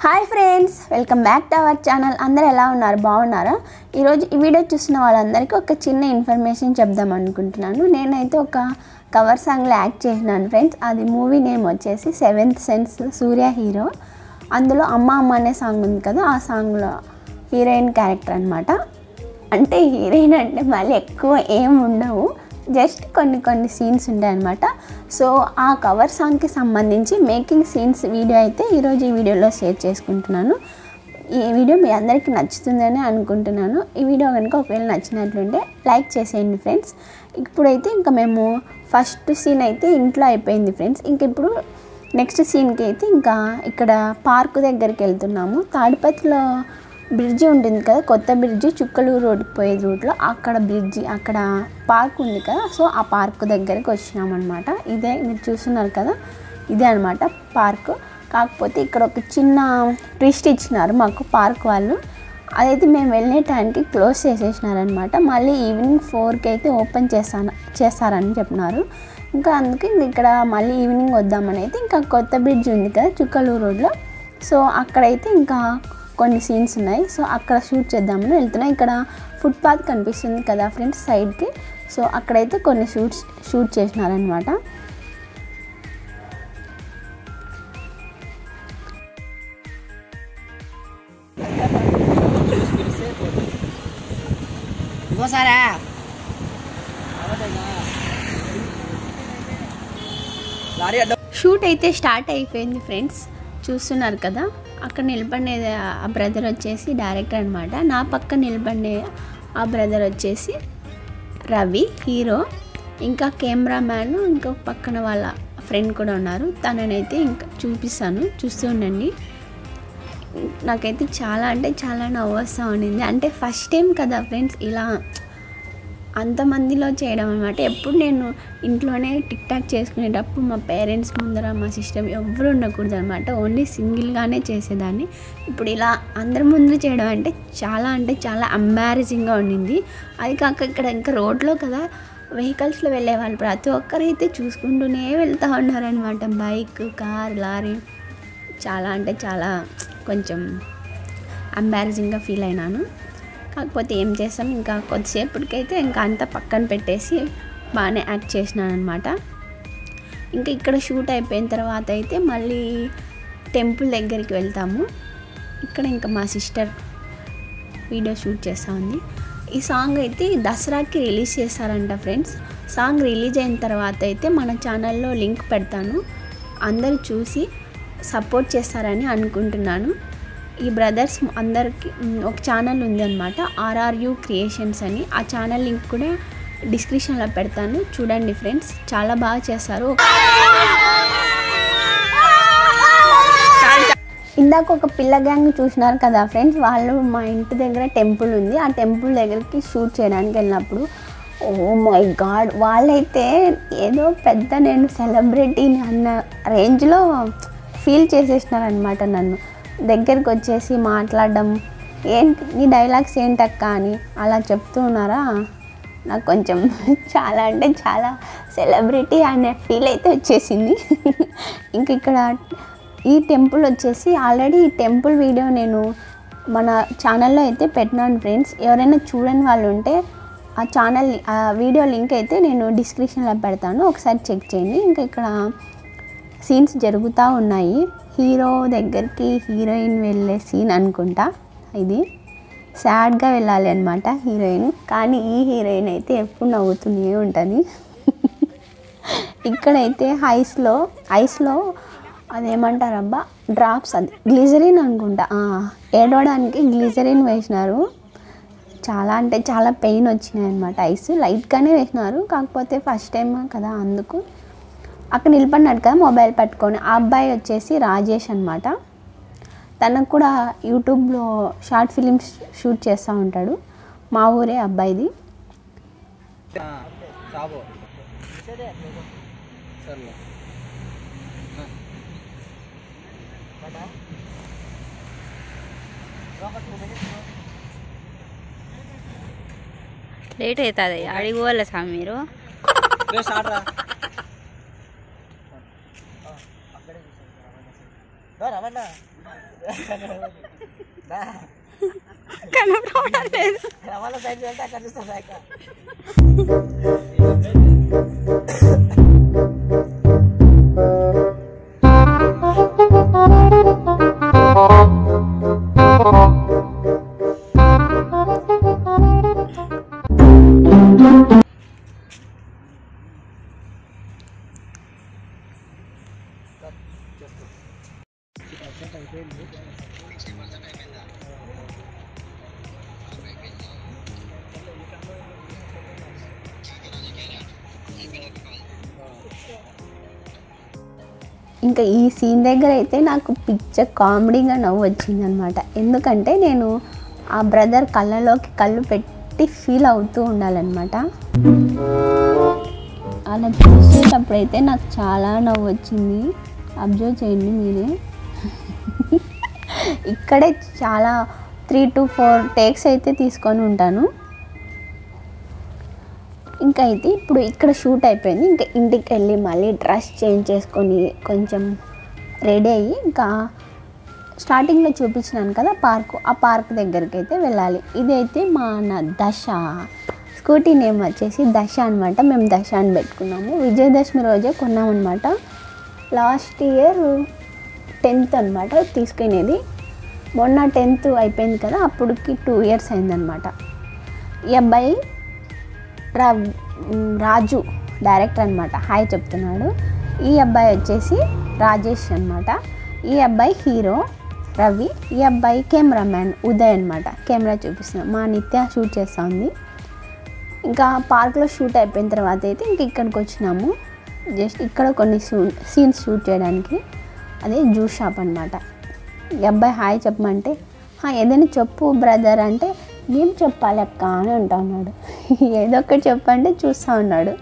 Hi friends, welcome back to our channel. అందరూ ఎలా ఉన్నారు? బాగున్నారా? ఈరోజు ఈ వీడియో చూసిన వాళ్ళందరికీ ఒక చిన్న ఇన్ఫర్మేషన్ చెప్దాం అనుకుంటున్నాను. నేనైతే ఒక కవర్ సాంగ్లో యాక్ట్ చేసినాను ఫ్రెండ్స్. అది మూవీ నేమ్ వచ్చేసి సెవెంత్ సెన్స్, సూర్య హీరో. అందులో అమ్మ అమ్మ అనే సాంగ్ ఉంది కదా, ఆ సాంగ్లో హీరోయిన్ క్యారెక్టర్ అనమాట. అంటే హీరోయిన్ అంటే మళ్ళీ ఎక్కువ ఏం ఉండవు, జస్ట్ కొన్ని సీన్స్ ఉంటాయి అన్నమాట. సో ఆ కవర్ సాంగ్కి సంబంధించి మేకింగ్ సీన్స్ వీడియో అయితే ఈరోజు ఈ వీడియోలో షేర్ చేసుకుంటున్నాను. ఈ వీడియో మీ అందరికీ నచ్చుతుందని అనుకుంటున్నాను. ఈ వీడియో కనుక ఒకవేళ నచ్చినట్లుంటే లైక్ చేసేయండి ఫ్రెండ్స్. ఇప్పుడైతే ఇంకా మేము ఫస్ట్ సీన్ అయితే ఇంట్లో అయిపోయింది ఫ్రెండ్స్. ఇంక ఇప్పుడు నెక్స్ట్ సీన్కి అయితే ఇంకా ఇక్కడ పార్క్ దగ్గరికి వెళ్తున్నాము. తాడిపత్రిలో బ్రిడ్జి ఉంటుంది కదా, కొత్త బ్రిడ్జి, చుక్కలూరు రోడ్డుకి పోయే రూట్లో అక్కడ బ్రిడ్జి, అక్కడ పార్క్ ఉంది కదా. సో ఆ పార్క్ దగ్గరికి వచ్చినామన్నమాట. ఇదే మీరు చూస్తున్నారు కదా, ఇదే అనమాట పార్క్. కాకపోతే ఇక్కడ ఒక చిన్న ట్విస్ట్ ఇచ్చినారు మాకు పార్క్ వాళ్ళు. అదైతే మేము వెళ్ళే టైంకి క్లోజ్ చేసేసినారనమాట. మళ్ళీ ఈవినింగ్ 4కి అయితే ఓపెన్ చేస్తారని చెప్పినారు. ఇంకా అందుకే ఇక్కడ మళ్ళీ ఈవినింగ్ వద్దామని అయితే ఇంకా కొత్త బ్రిడ్జ్ ఉంది కదా చుక్కలూరు రోడ్లో, సో అక్కడైతే ఇంకా కొన్ని సీన్స్ ఉన్నాయి. సో అక్కడ షూట్ చేద్దామని వెళ్తున్నాం. ఇక్కడ ఫుట్పాత్ కనిపిస్తుంది కదా ఫ్రెండ్స్ సైడ్కి, సో అక్కడైతే కొన్ని షూట్ చేసినారనమాట. షూట్ అయితే స్టార్ట్ అయిపోయింది ఫ్రెండ్స్, చూస్తున్నారు కదా. అక్కడ నిలబడే ఆ బ్రదర్ వచ్చేసి డైరెక్టర్ అనమాట. నా పక్క నిలబడే ఆ బ్రదర్ వచ్చేసి రవి హీరో. ఇంకా కెమెరామ్యాన్, ఇంకా పక్కన వాళ్ళ ఫ్రెండ్ కూడా ఉన్నారు. తననైతే ఇంకా చూపిస్తాను, చూస్తూ ఉండండి. నాకైతే చాలా అంటే చాలా నవ్వు వస్తూ ఉండింది. అంటే ఫస్ట్ టైం కదా ఫ్రెండ్స్ ఇలా అంతమందిలో చేయడం అనమాట. ఎప్పుడు నేను ఇంట్లోనే టిక్ టాక్ చేసుకునేటప్పుడు మా పేరెంట్స్ ముందర, మా సిస్టర్ ఎవరు ఉండకూడదు అనమాట. ఓన్లీ సింగిల్గానే చేసేదాన్ని. ఇప్పుడు ఇలా అందరి ముందర చేయడం అంటే చాలా ఎంబారసింగ్గా ఉండింది. అది కాక ఇక్కడ ఇంకా రోడ్లో కదా వెహికల్స్లో వెళ్ళే వాళ్ళు ప్రతి ఒక్కరైతే చూసుకుంటూనే వెళ్తూ ఉన్నారనమాట. Bike, car, lorry. చాలా కొంచెం ఎంబారసింగ్గా ఫీల్ అయినాను. కాకపోతే ఏం చేస్తాం, ఇంకా కొద్దిసేపటికైతే ఇంకా అంతా పక్కన పెట్టేసి బాగానే యాక్ట్ చేసినాను అనమాట. ఇంకా ఇక్కడ షూట్ అయిపోయిన తర్వాత అయితే మళ్ళీ టెంపుల్ దగ్గరికి వెళ్తాము. ఇక్కడ ఇంకా మా సిస్టర్ వీడియో షూట్ చేస్తూ ఉంది. ఈ సాంగ్ అయితే దసరాకి రిలీజ్ చేస్తారంట ఫ్రెండ్స్. సాంగ్ రిలీజ్ అయిన తర్వాత అయితే మన ఛానల్లో లింక్ పెడతాను, అందరూ చూసి సపోర్ట్ చేస్తారని అనుకుంటున్నాను. ఈ బ్రదర్స్ అందరికి ఒక ఛానల్ ఉంది అనమాట, RRU క్రియేషన్స్ అని. ఆ ఛానల్ లింక్ కూడా డిస్క్రిప్షన్లో పెడతాను, చూడండి ఫ్రెండ్స్. చాలా బాగా చేస్తారు. ఇందాక ఒక పిల్ల గ్యాంగ్ చూసినారు కదా ఫ్రెండ్స్, వాళ్ళు మా ఇంటి దగ్గర టెంపుల్ ఉంది, ఆ టెంపుల్ దగ్గరికి షూట్ చేయడానికి వెళ్ళినప్పుడు ఓ మై గాడ్, వాళ్ళైతే ఏదో పెద్ద నేను సెలబ్రిటీని అన్న రేంజ్లో ఫీల్ చేసేసినారనమాట. నన్ను దగ్గరికి వచ్చేసి మాట్లాడడం, ఏంటి నీ డైలాగ్స్ ఏంటక్క అని అలా చెప్తూ ఉన్నారా. నాకు కొంచెం చాలా అంటే చాలా సెలబ్రిటీ అనే ఫీల్ అయితే వచ్చేసింది. ఇంక ఇక్కడ ఈ టెంపుల్ వచ్చేసి ఆల్రెడీ ఈ టెంపుల్ వీడియో నేను మన ఛానల్లో అయితే పెట్టినాను ఫ్రెండ్స్. ఎవరైనా చూడని వాళ్ళు ఉంటే ఆ వీడియో లింక్ అయితే నేను డిస్క్రిప్షన్లో పెడతాను, ఒకసారి చెక్ చేయండి. ఇంకా ఇక్కడ సీన్స్ జరుగుతూ ఉన్నాయి. హీరో దగ్గరికి హీరోయిన్ వెళ్ళే సీన్ అనుకుంటా. ఇది సాడ్గా వెళ్ళాలి అనమాట హీరోయిన్, కానీ ఈ హీరోయిన్ అయితే ఎప్పుడు నవ్వుతూనే ఉంటుంది. ఇక్కడైతే ఐస్లో అదేమంటారబ్బా డ్రాప్స్, అది గ్లిజరిన్ అనుకుంటా, ఏడవడానికి గ్లిజరిన్ వేసినారు. చాలా అంటే చాలా పెయిన్ వచ్చినాయి అనమాట. ఐస్ లైట్గానే వేసినారు, కాకపోతే ఫస్ట్ టైం కదా అందుకు. అక్కడ నిలబడినాడు కదా మొబైల్ పట్టుకొని, ఆ అబ్బాయి వచ్చేసి రాజేష్ అనమాట. తనకు కూడా యూట్యూబ్లో షార్ట్ ఫిలిమ్స్ షూట్ చేస్తూ ఉంటాడు. మా ఊరే అబ్బాయిది. లేట్ అవుతుంది, అడిగి పోలే స్వామి మీరు. కనపడడం లేదు. ఇంకా ఈ సీన్ దగ్గర అయితే నాకు పిచ్చ కామెడీగా నవ్వు వచ్చిందనమాట. ఎందుకంటే నేను ఆ బ్రదర్ కళ్ళలోకి కళ్ళు పెట్టి ఫీల్ అవుతూ ఉండాలన్నమాట. అలా చూసేటప్పుడైతే నాకు చాలా నవ్వు వచ్చింది. అబ్జర్వ్ చేయండి మీరే. ఇక్కడే చాలా 3 to 4 టేక్స్ అయితే తీసుకొని ఉంటాను. ఇంకా అయితే ఇప్పుడు ఇక్కడ షూట్ అయిపోయింది. ఇంకా ఇంటికి వెళ్ళి మళ్ళీ డ్రెస్ చేంజ్ చేసుకొని కొంచెం రెడీ అయ్యి ఇంకా స్టార్టింగ్లో చూపించినాను కదా పార్కు, ఆ పార్క్ దగ్గరికి అయితే వెళ్ళాలి. ఇదైతే మన దశ, స్కూటీ నేమ్ వచ్చేసి దశ అనమాట. మేము దశ అని పెట్టుకున్నాము. విజయదశమి రోజే కొన్నామన్నమాట. లాస్ట్ ఇయర్ 10th అనమాట తీసుకునేది. మొన్న 10th అయిపోయింది కదా, అప్పటికి 2 years అయిందనమాట. ఈ అబ్బాయి రాజు డైరెక్టర్ అనమాట, హాయ్ చెప్తున్నాడు. ఈ అబ్బాయి వచ్చేసి రాజేష్ అనమాట. ఈ అబ్బాయి హీరో రవి. ఈ అబ్బాయి కెమెరామ్యాన్ ఉదయ్ అనమాట. కెమెరా చూపిస్తున్నాం. మా నిత్య షూట్ చేస్తూ ఉంది. ఇంకా పార్క్లో షూట్ అయిపోయిన తర్వాత అయితే ఇంక ఇక్కడికి వచ్చినాము. జస్ట్ ఇక్కడ కొన్ని సీన్స్ షూట్ చేయడానికి. అదే జ్యూస్ షాప్ అనమాట. ఈ అబ్బాయి హాయ్ చెప్పమంటే ఏదైనా చెప్పు బ్రదర్ అంటే ఏం చెప్పాలి అక్క అని అంటా ఉన్నాడు. ఏదో ఒకటి చెప్పంటే చూస్తూ ఉన్నాడు.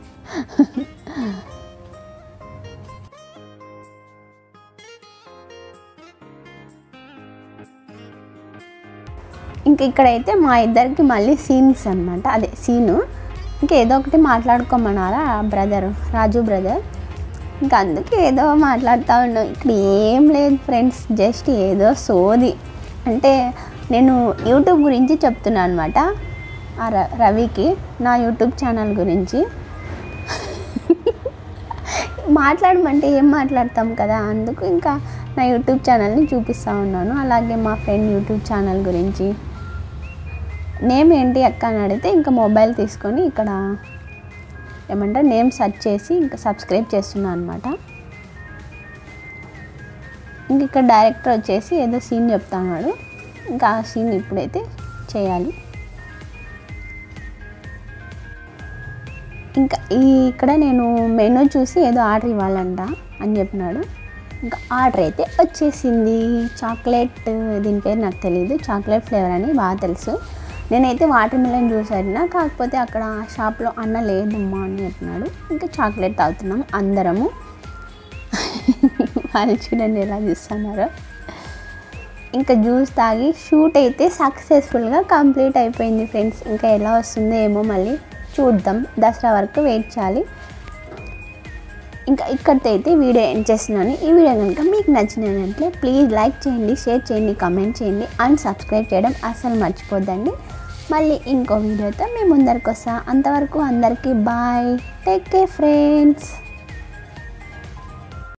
ఇంక ఇక్కడైతే మా ఇద్దరికి మళ్ళీ సీన్స్ అనమాట. అదే సీను. ఇంకా ఏదో ఒకటి మాట్లాడుకోమన్నారా బ్రదరు, రాజు బ్రదర్. ఇంకా అందుకే ఏదో మాట్లాడుతూ ఉన్నాం. ఇక్కడ ఏం లేదు ఫ్రెండ్స్, జస్ట్ ఏదో సోది. అంటే నేను యూట్యూబ్ గురించి చెప్తున్నాను అనమాట రవికి, నా యూట్యూబ్ ఛానల్ గురించి. మాట్లాడమంటే ఏం మాట్లాడతాం కదా, అందుకు ఇంకా నా యూట్యూబ్ ఛానల్ని చూపిస్తూ ఉన్నాను. అలాగే మా ఫ్రెండ్ యూట్యూబ్ ఛానల్ గురించి. నేమ్ ఏంటి అక్క అని అడిగితే ఇంకా మొబైల్ తీసుకొని ఇక్కడ ఏమంటారు నేమ్ సెర్చ్ చేసి ఇంకా సబ్స్క్రైబ్ చేస్తున్నాను అనమాట. ఇంక ఇక్కడ డైరెక్టర్ వచ్చేసి ఏదో సీన్ చెప్తున్నాడు. ఇంకా ఆ సీన్ ఇప్పుడైతే చేయాలి. ఇంకా ఇక్కడ నేను మెనూ చూసి ఏదో ఆర్డర్ ఇవ్వాలంట అని చెప్పినాడు. ఇంకా ఆర్డర్ అయితే వచ్చేసింది. చాక్లెట్, దీని పేరు నాకు తెలియదు, చాక్లెట్ ఫ్లేవర్ అని బాగా తెలుసు. నేనైతే వాటర్ మిలన్ జ్యూస్ అడినా, కాకపోతే అక్కడ షాప్లో అన్న లేదమ్మా అని చెప్పినాడు. ఇంకా చాక్లెట్ తాగుతున్నాం అందరము. వాళ్ళు చూడండి ఎలా చూస్తున్నారో. ఇంకా జ్యూస్ తాగి షూట్ అయితే సక్సెస్ఫుల్గా కంప్లీట్ అయిపోయింది ఫ్రెండ్స్. ఇంకా ఎలా వస్తుందో ఏమో మళ్ళీ చూద్దాం. దసరా వరకు వెయిట్ చేయాలి. ఇంకా ఇక్కడితో అయితే వీడియో ఎండ్ చేస్తున్నాను. ఈ వీడియో కనుక మీకు నచ్చినట్లయితే ప్లీజ్ లైక్ చేయండి, షేర్ చేయండి, కామెంట్ చేయండి అండ్ సబ్స్క్రైబ్ చేయడం అస్సలు మర్చిపోద్దండి. మళ్ళీ ఇంకో వీడియోతో మేము ముందరికి వస్తాం. అంతవరకు అందరికీ బాయ్, టేక్ కేర్ ఫ్రెండ్స్.